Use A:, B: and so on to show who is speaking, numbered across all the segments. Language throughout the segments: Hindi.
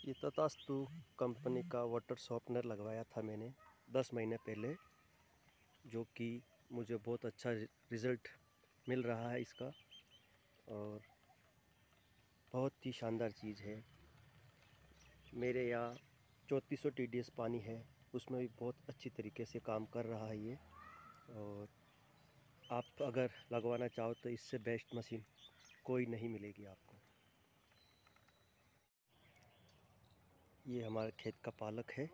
A: ये तथास्तु कंपनी का वाटर सॉफ्टनर लगवाया था मैंने 10 महीने पहले, जो कि मुझे बहुत अच्छा रिज़ल्ट मिल रहा है इसका और बहुत ही शानदार चीज़ है। मेरे यहाँ 3400 TDS पानी है, उसमें भी बहुत अच्छी तरीके से काम कर रहा है ये। और आप अगर लगवाना चाहो तो इससे बेस्ट मशीन कोई नहीं मिलेगी आपको। ये हमारे खेत का पालक है।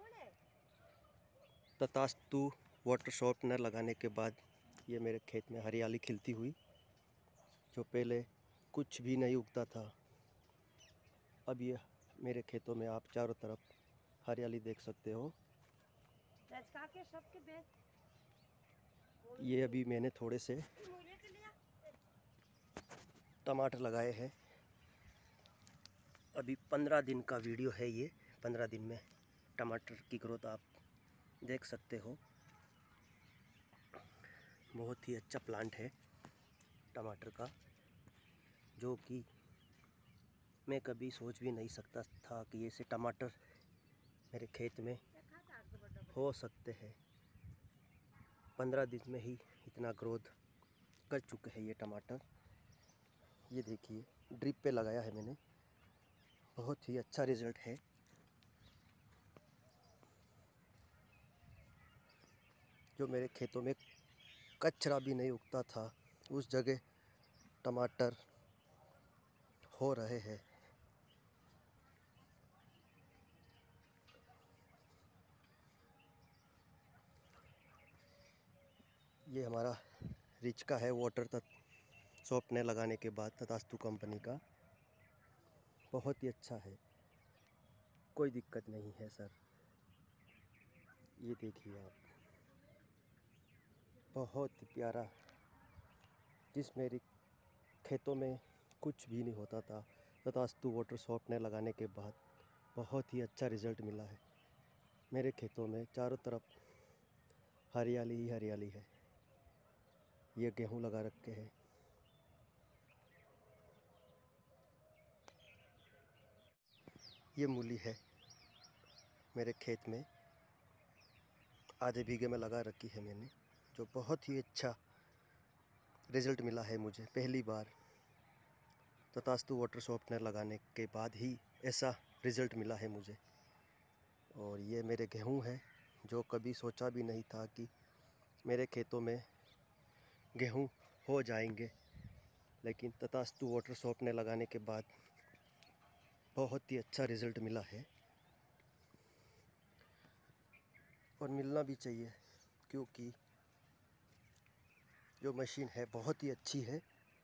A: तथास्तु वाटर सॉफ्टनर लगाने के बाद ये मेरे खेत में हरियाली खिलती हुई, जो पहले कुछ भी नहीं उगता था, अब ये मेरे खेतों में आप चारों तरफ हरियाली देख सकते हो। ये अभी मैंने थोड़े से टमाटर लगाए हैं। अभी 15 दिन का वीडियो है ये। 15 दिन में टमाटर की ग्रोथ आप देख सकते हो। बहुत ही अच्छा प्लांट है टमाटर का, जो कि मैं कभी सोच भी नहीं सकता था कि ऐसे टमाटर मेरे खेत में हो सकते हैं। 15 दिन में ही इतना ग्रोथ कर चुके हैं ये टमाटर। ये देखिए, ड्रिप पे लगाया है मैंने, बहुत ही अच्छा रिज़ल्ट है। जो मेरे खेतों में कचरा भी नहीं उगता था, उस जगह टमाटर हो रहे हैं। ये हमारा रिच का है वाटर सॉफ्टनर लगाने के बाद तथास्तु कंपनी का। बहुत ही अच्छा है, कोई दिक्कत नहीं है सर। ये देखिए आप, बहुत ही प्यारा। जिस मेरे खेतों में कुछ भी नहीं होता था, तथास्तु वाटर सॉफ्टनर लगाने के बाद बहुत ही अच्छा रिज़ल्ट मिला है। मेरे खेतों में चारों तरफ हरियाली ही हरियाली है। ये गेहूं लगा रखे हैं। ये मूली है मेरे खेत में, आधे बीघे में लगा रखी है मैंने, जो बहुत ही अच्छा रिज़ल्ट मिला है मुझे पहली बार। तथास्तु वाटर सॉफ्टनर लगाने के बाद ही ऐसा रिज़ल्ट मिला है मुझे। और ये मेरे गेहूं है, जो कभी सोचा भी नहीं था कि मेरे खेतों में गेहूं हो जाएंगे, लेकिन तथास्तु वाटर सॉफ्टनर लगाने के बाद बहुत ही अच्छा रिज़ल्ट मिला है। और मिलना भी चाहिए, क्योंकि जो मशीन है बहुत ही अच्छी है।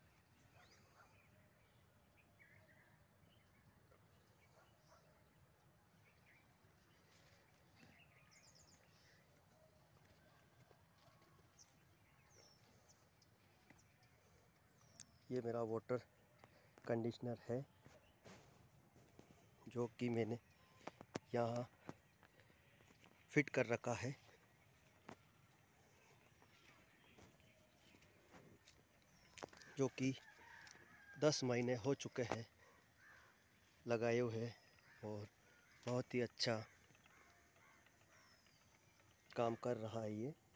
A: ये मेरा वाटर कंडीशनर है, जो कि मैंने यहाँ फिट कर रखा है। जो कि 10 महीने हो चुके हैं लगाए हुए, और बहुत ही अच्छा काम कर रहा है ये।